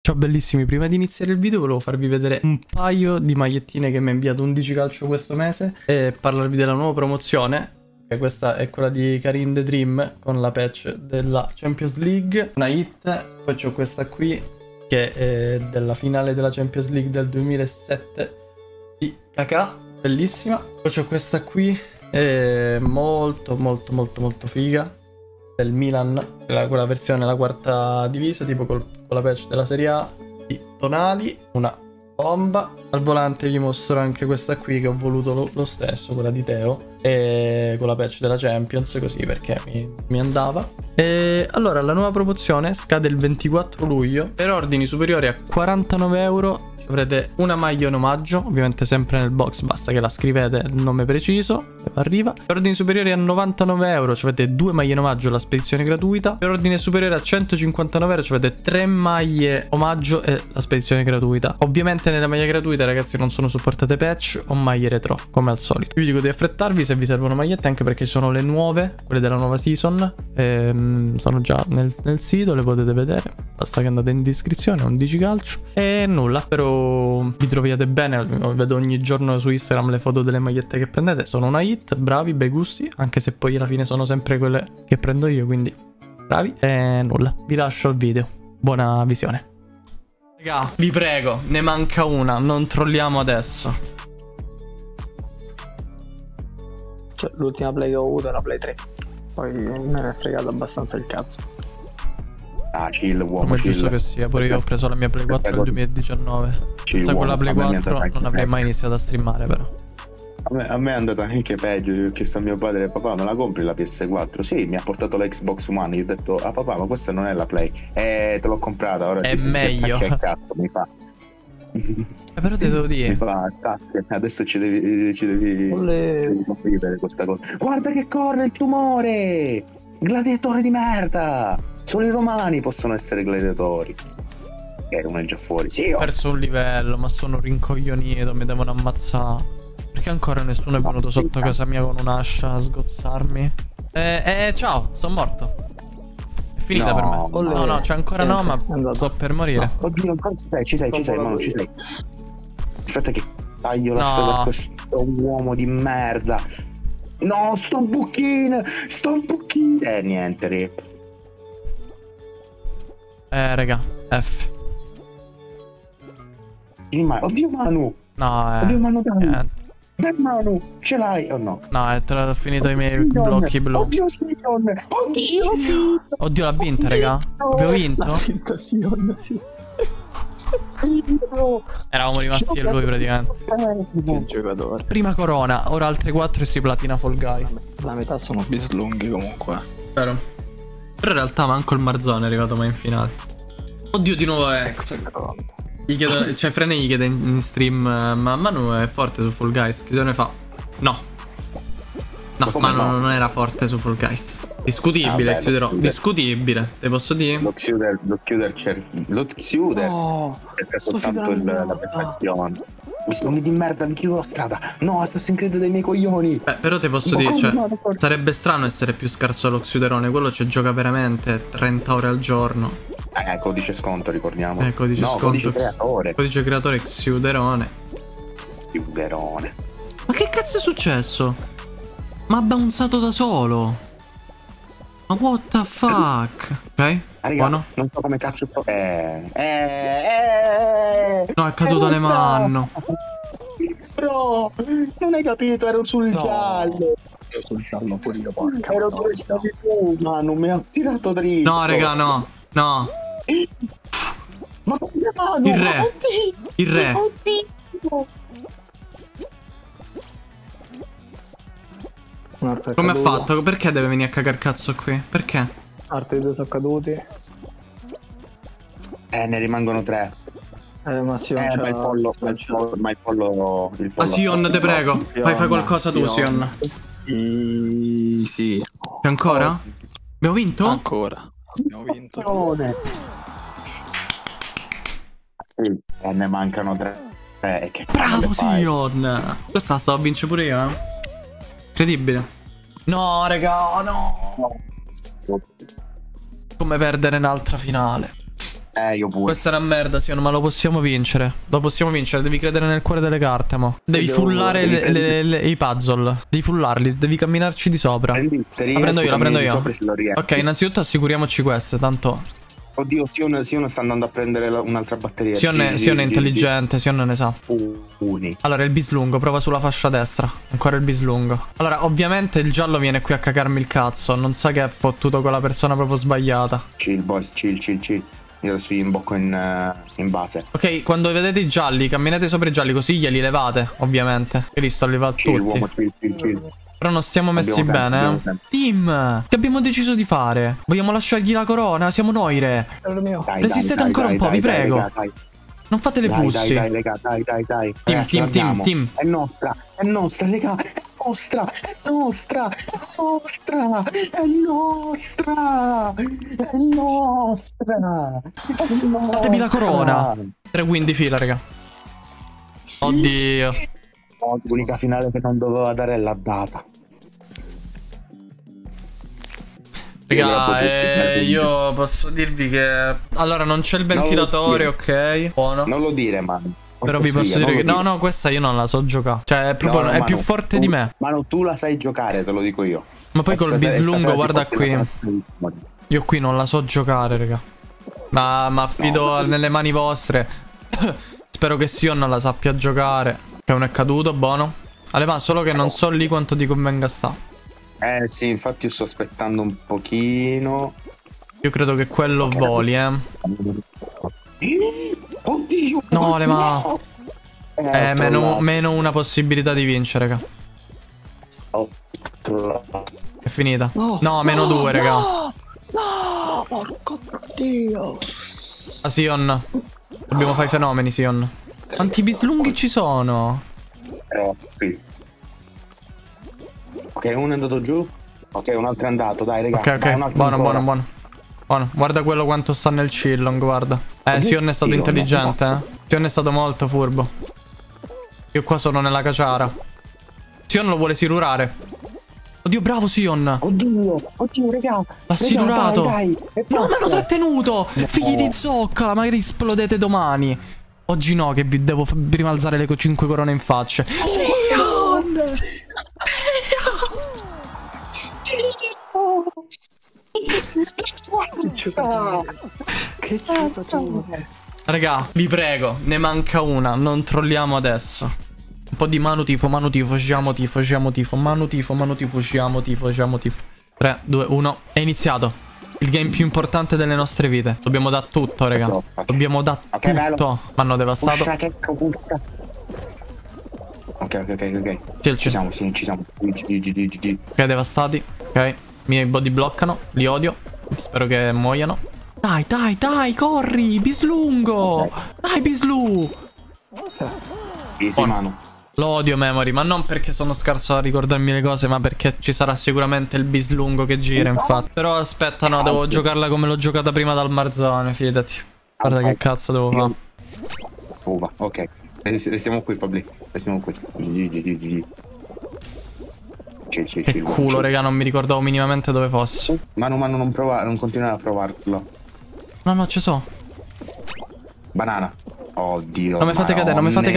Ciao bellissimi, prima di iniziare il video volevo farvi vedere un paio di magliettine che mi ha inviato 11 Calcio questo mese e parlarvi della nuova promozione, che questa è quella di Karim The Dream con la patch della Champions League, una hit. Poi c'ho questa qui che è della finale della Champions League del 2007 di Kaká, bellissima. Poi c'ho questa qui, molto figa, del Milan, quella versione, la quarta divisa, tipo con la patch della Serie A, di Tonali, una bomba. Al volante vi mostro anche questa qui che ho voluto lo stesso, quella di Teo, e con la patch della Champions, così perché mi andava. E allora la nuova promozione scade il 24 luglio, per ordini superiori a 49 euro avrete una maglia in omaggio, ovviamente sempre nel box, basta che la scrivete il nome preciso e arriva. Per ordini superiori a 99 euro avete 2 maglie in omaggio e la spedizione gratuita. Per ordine superiore a 159 euro avete 3 maglie omaggio e la spedizione gratuita. Ovviamente nella maglia gratuita, ragazzi, non sono supportate patch o maglie retro, come al solito. Vi dico di affrettarvi se vi servono magliette, anche perché ci sono le nuove, quelle della nuova season, sono già nel sito, le potete vedere, basta che andate in descrizione, 11 Calcio. E nulla, spero vi troviate bene. Vedo ogni giorno su Instagram le foto delle magliette che prendete, sono una hit, bravi, bei gusti, anche se poi alla fine sono sempre quelle che prendo io, quindi bravi. E nulla, vi lascio il video, buona visione. Raga, vi prego, ne manca una, non trolliamo adesso. Cioè, l'ultima play che ho avuto è la play 3, poi me ne è fregato abbastanza il cazzo. Ah, chill, uomo, Come è chill. giusto che sia, pure io ho preso la mia Play 4 nel 2019. Senza quella Play 4 non avrei mai iniziato a streamare, però. A me è andata anche peggio, ho chiesto a mio padre: papà, me la compri la PS4? Sì, mi ha portato la Xbox One, io ho detto: ah papà, ma questa non è la Play. Te l'ho comprata, ora è meglio. Che cazzo mi fa? Però te devo dire, mi fa, adesso ci devi condividere questa cosa. Guarda che corre il tumore! Gladiatore di merda! Solo i romani possono essere gladiatori. Uno è già fuori. Sì, ho perso un livello, ma sono rincoglionito, mi devono ammazzare. Perché ancora nessuno è venuto sotto casa mia con un'ascia a sgozzarmi? Ciao, sono morto. È finita per me. No, c'è ancora no, ma sto per morire. No. Oddio, ci sei, ma ci sei. Aspetta che taglio la strada a questo uomo di merda. No, sto buchino. Niente, rip. Raga, F. Oddio, Manu. No, oddio, Manu, dai. Dai, Manu, ce l'hai o no? No, ho finito i miei blocchi blu. Oddio, Sion. Oddio, Sion. Oddio, l'ha vinta, raga. Abbiamo vinto? L'ha vinta Sion, sì. Eravamo rimasti a lui praticamente. Che giocatore. Prima corona, ora altre 4 e si platina Fall Guys. La metà sono bislunghi comunque. Vero. Però in realtà manco il Marzone è arrivato mai in finale. Oddio, di nuovo X. Gli chiedo, cioè Frene gli chiede in stream: ma Manu è forte su Fall Guys? Che ne fa? No, Manu non era forte su Fall Guys. Discutibile, chiuderò. Discutibile, te posso dire? Lo chiuder è soltanto la perfezione. Bisogni di merda, mi chiudo la strada. No, Assassin's Creed dei miei coglioni. Però te posso dire, cioè, sarebbe strano essere più scarso allo Xuderone. Quello ci gioca veramente 30 ore al giorno. Codice sconto, ricordiamo. Codice sconto. Codice creatore Xuderone. Ma che cazzo è successo? Ma ha bounzato da solo. Ma what the fuck? Ok, buono. Non so come cazzo. No, è caduto alle mani. Bro, non hai capito, ero sul giallo. Ero sul giallo pure io, porca. Ero dove stavi tu, ma non mi ha tirato dritto. No, raga, no. Ma come mano? Il re. Oddio. Come ha fatto? Perché deve venire a cagar cazzo qui? Perché? Altri 2 sono caduti. Ne rimangono 3. Ma Sion ma il pollo. Ah, Sion, te prego. Fai qualcosa tu, Sion. Sì. C'è ancora? Abbiamo vinto? Ancora. Abbiamo vinto. Sì, ne mancano 3. Che bravo, Sion. Questa stavo a vincere pure io, incredibile. No, raga, no. Come perdere un'altra finale. Io pure. Questa è una merda, Sion, ma lo possiamo vincere. Lo possiamo vincere, devi credere nel cuore delle carte, mo. Devi fullare i puzzle. Devi fullarli, devi camminarci di sopra. La prendo io, la prendo io. Ok, innanzitutto assicuriamoci queste, tanto... Oddio, Sion sta andando a prendere un'altra batteria. Sion è intelligente, Sion ne sa. Allora, il bislungo, prova sulla fascia destra. Ancora il bislungo. Allora, ovviamente il giallo viene qui a cagarmi il cazzo. Non sa che è fottuto con la persona proprio sbagliata. Chill, boys, chill. Io adesso gli imbocco in base. Ok, quando vedete i gialli, camminate sopra i gialli, così glieli levate, ovviamente. Io li sto levando tutti. Uomo, chill. Però non stiamo messi bene, eh. Team, che abbiamo deciso di fare? Vogliamo lasciargli la corona? Siamo noi, re. Resistete ancora un po', vi prego. Non fate le pussi. Dai. Team. È nostra, raga. È nostra. Fatemi la corona. 3 win di fila, raga. Oddio. L'unica finale che non doveva dare l'ha data. Raga, io posso dirvi che... Allora, non c'è il ventilatore, ok? Buono. Non lo dire, man. Però vi posso dire che... No, questa io non la so giocare. Cioè, è proprio... è più forte di me. Ma tu la sai giocare, te lo dico io. Ma poi col bislungo, guarda qui. Io qui non la so giocare, raga. Ma affido nelle mani vostre. Spero che Sion la sappia giocare. Che non è caduto, buono. Ma solo che non so lì quanto ti convenga sta. Sì, infatti io sto aspettando un pochino. Io credo che quello voli, Oddio. No, meno una possibilità di vincere, raga. È finita. No, meno 2, raga. No, porco Dio. Sion. Dobbiamo fare i fenomeni, Sion. Quanti bislunghi ci sono? Qui. Ok, uno è andato giù. Ok, un altro è andato, dai, raga. Ok, dai, buono. Guarda quello quanto sta nel chillon, guarda. Sion è stato intelligente, Sion è stato molto furbo. Io qua sono nella caciara. Sion lo vuole silurare. Oddio, bravo Sion. Oddio, raga. L'ha silurato. Dai. No, me l'ho trattenuto. Figli di zoccola, magari esplodete domani. Oggi no, che vi devo prima alzare le 5 corone in faccia. Sion! Che ciuto. Raga, vi prego, ne manca una. Non trolliamo adesso. Un po' di manu tifo, sciamo tifo. Manu tifo, sciamo tifo. 3, 2, 1. È iniziato. Il game più importante delle nostre vite. Dobbiamo dare tutto, raga. Dobbiamo dare tutto. Mi hanno devastato. Ok. Ci siamo. Ok, devastati. Ok. I miei body bloccano. Li odio. Spero che muoiano. Dai, corri, bislungo. Dai, bislu. Easy, mano. Lo odio Memory, ma non perché sono scarso a ricordarmi le cose, ma perché ci sarà sicuramente il bislungo che gira, infatti. Però aspetta, no, devo giocarla come l'ho giocata prima dal Marzone, fidati. Guarda che cazzo devo fare. Ok. Restiamo qui, Pabli. Restiamo qui. Che culo, raga, non mi ricordavo minimamente dove fosse. Manu, non continuare a provarlo. No, ci so. Banana. Oddio. Non mi fate cadere.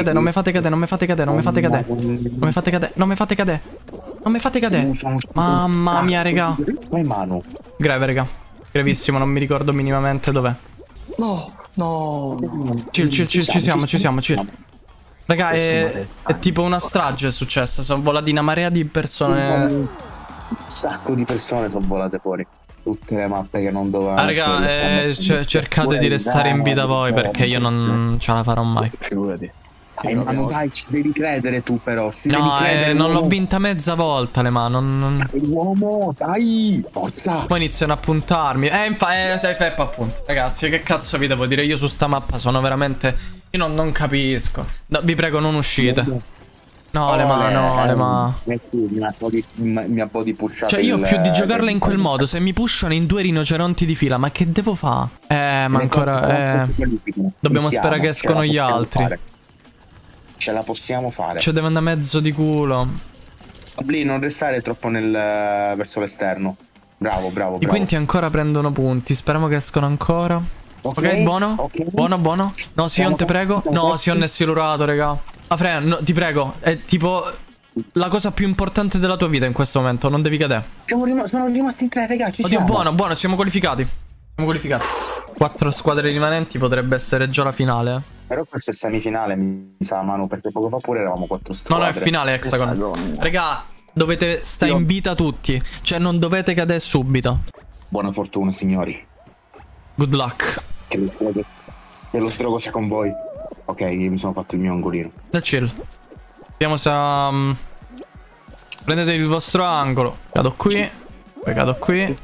Mamma mia, raga. Vai, Manu. Grave, raga. Gravissimo, non mi ricordo minimamente dov'è. No. Chill, ci siamo. Raga, è tipo una strage è successa. Sono volati una marea di persone. Un sacco di persone sono volate fuori. Tutte le mappe che non dovevano. Raga, cercate di restare in vita voi, perché io non ce la farò mai. Figurati. Manu, dai, ci devi credere tu, però. No, non l'ho vinta mezza volta le mani. Uomo, dai, forza. Poi iniziano a puntarmi. Sei feppa, appunto. Ragazzi, che cazzo vi devo dire? Io su sta mappa sono veramente... Io non capisco. No, vi prego, non uscite. No, le mani. Mi ha body pushato. Cioè, io più di giocarla in quel modo, se mi pushano in 2 rinoceronti di fila, ma che devo fare? Ma ancora... Dobbiamo sperare che escono gli altri. Ce la possiamo fare. Cioè, devo andare mezzo di culo. Bli, non restare troppo verso l'esterno. Bravo. I quinti ancora prendono punti. Speriamo che escono ancora. Ok, buono. ok. Buono, buono. No, Sion, te prego. No, Sion è silurato, raga. Afren, no, ti prego. È tipo la cosa più importante della tua vita in questo momento. Non devi cadere. Sono rimasti in 3, raga. Oddio, buono, buono. Siamo qualificati. Siamo qualificati. 4 squadre rimanenti, potrebbe essere già la finale. Però questa è semifinale, mi sa, Manu, perché poco fa pure eravamo 4 No, squadre. no, è finale, Hexagon. Raga, dovete stare in vita tutti. Cioè, non dovete cadere subito. Buona fortuna, signori. Good luck. Che lo strogo sia con voi. Ok, io mi sono fatto il mio angolino. Da chill. Vediamo se... prendete il vostro angolo. Cado qui. Poi cado qui.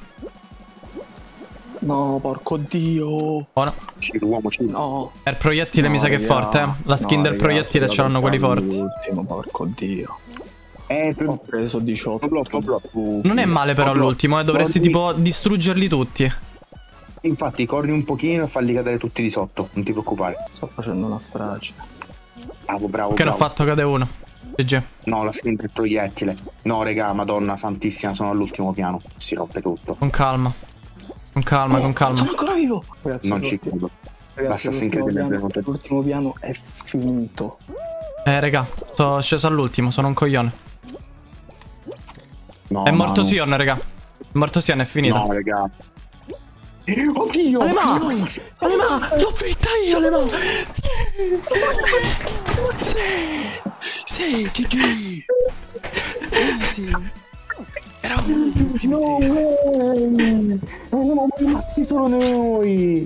No, porco dio. Buono. Uomo, No. Il proiettile mi sa che è forte, eh. La skin del proiettile ce l'hanno quelli forti. L'ultimo, porco dio. Ho preso 18. Non è male però l'ultimo, dovresti tipo distruggerli tutti. Infatti, corri un pochino e falli cadere tutti di sotto. Non ti preoccupare. Sto facendo una strage. Bravo. Che ne ho fatto cade uno. GG. No, la skin del proiettile. No, raga, madonna santissima, sono all'ultimo piano. Si rompe tutto. Con calma. Con calma, con calma. Sono ancora vivo. Ragazzi, Non ci credo. Ragazzi, l'ultimo piano è finito. Raga, sono sceso all'ultimo, sono un coglione. No, è morto Manu. Sion, raga. È morto Sion, è finita. No, raga. Oddio! Alema! L'ho finita io, Alema! Sì, GG. Easy. Era No, siamo rimasti solo noi.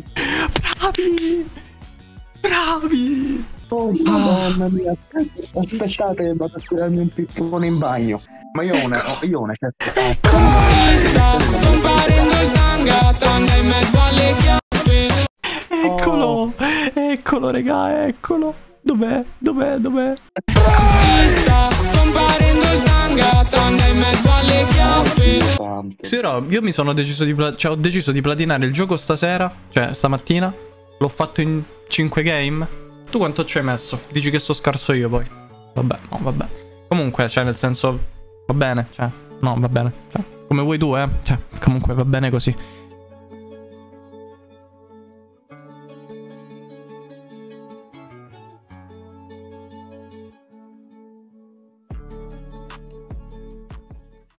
Bravi! Oh, madonna mia. Aspettate, vado a tirarmi un pippone in bagno. Ma io ho una certa. Sta scomparendo il tanga, tranne in mezzo alle chiappe. Eccolo! Eccolo, raga, eccolo! Dov'è? Sta scomparendo il tanga, tranne in mezzo alle chiappe. Sì, però io mi sono deciso di ho deciso di platinare il gioco stasera, cioè stamattina. L'ho fatto in 5 game. Tu quanto ci hai messo? Dici che sto scarso io poi. Vabbè, no, vabbè. Comunque, cioè, nel senso, va bene, cioè, no, va bene. Cioè, come vuoi tu, cioè, comunque va bene così.